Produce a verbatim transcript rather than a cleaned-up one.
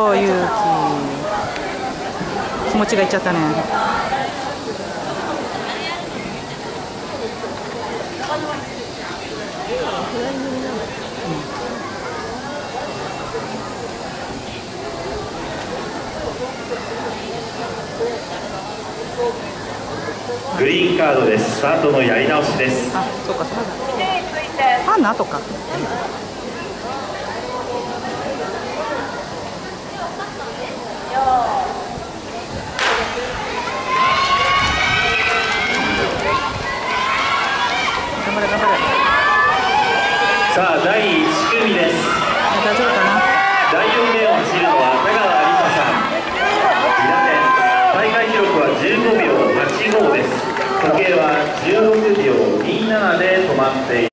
よ勇気。気持ちがいっちゃったね。 グリーンカードです。スタートのやり直しです。 あ、そうかそうか。パンの後か。頑張れ頑張れ。 さあだいいち組です。 大丈夫かな。 だいよんめを走るのは田川理沙さん。大会記録はじゅうごびょうはちごです。時計はじゅうろくびょうにじゅうななで止まっています。